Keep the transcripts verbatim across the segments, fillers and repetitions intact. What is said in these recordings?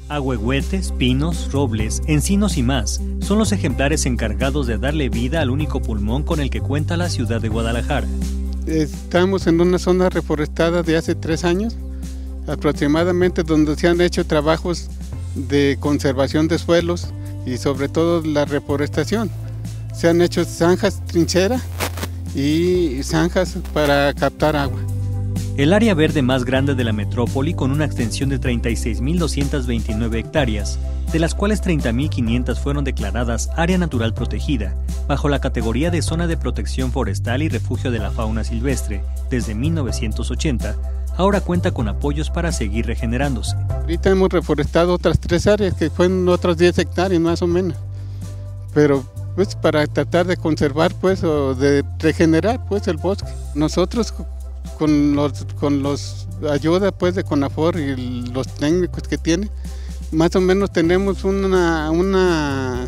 Ahuehuetes, pinos, robles, encinos y más son los ejemplares encargados de darle vida al único pulmón con el que cuenta la ciudad de Guadalajara. Estamos en una zona reforestada de hace tres años, aproximadamente, donde se han hecho trabajos de conservación de suelos y sobre todo la reforestación. Se han hecho zanjas trinchera y zanjas para captar agua. El área verde más grande de la metrópoli, con una extensión de treinta y seis mil doscientas veintinueve hectáreas, de las cuales treinta mil quinientas fueron declaradas área natural protegida, bajo la categoría de zona de protección forestal y refugio de la fauna silvestre, desde mil novecientos ochenta, ahora cuenta con apoyos para seguir regenerándose. Ahorita hemos reforestado otras tres áreas, que fueron otras diez hectáreas más o menos, pero pues para tratar de conservar pues o de regenerar pues el bosque. Nosotros con los con los ayuda pues de CONAFOR y los técnicos que tiene, más o menos tenemos una, una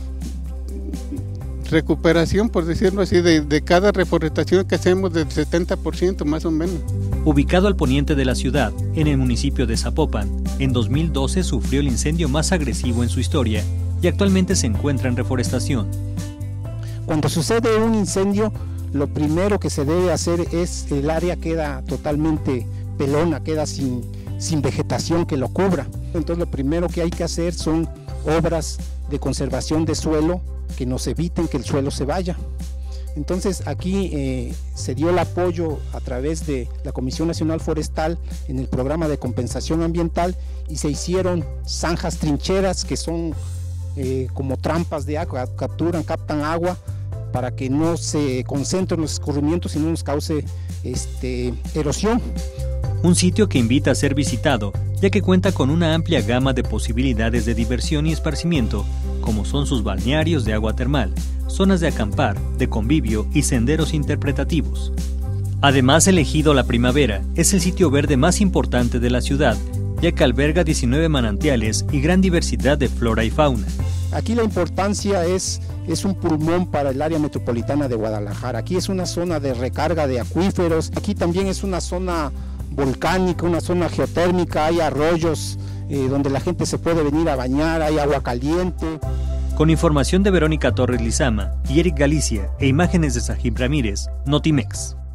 recuperación, por decirlo así, de, de cada reforestación que hacemos del setenta por ciento más o menos. Ubicado al poniente de la ciudad, en el municipio de Zapopan, en dos mil doce sufrió el incendio más agresivo en su historia y actualmente se encuentra en reforestación. Cuando sucede un incendio, lo primero que se debe hacer es, el área queda totalmente pelona, queda sin, sin vegetación que lo cubra. Entonces lo primero que hay que hacer son obras de conservación de suelo que nos eviten que el suelo se vaya. Entonces aquí eh, se dio el apoyo a través de la Comisión Nacional Forestal en el programa de compensación ambiental y se hicieron zanjas trincheras que son eh, como trampas de agua, capturan, captan agua para que no se concentren los escurrimientos y no nos cause este, erosión. Un sitio que invita a ser visitado, ya que cuenta con una amplia gama de posibilidades de diversión y esparcimiento, como son sus balnearios de agua termal, zonas de acampar, de convivio y senderos interpretativos. Además, elegido La Primavera es el sitio verde más importante de la ciudad, ya que alberga diecinueve manantiales y gran diversidad de flora y fauna. Aquí la importancia es, es un pulmón para el área metropolitana de Guadalajara. Aquí es una zona de recarga de acuíferos, aquí también es una zona volcánica, una zona geotérmica, hay arroyos eh, donde la gente se puede venir a bañar, hay agua caliente. Con información de Verónica Torres Lizama y Eric Galicia e imágenes de Sajib Ramírez, Notimex.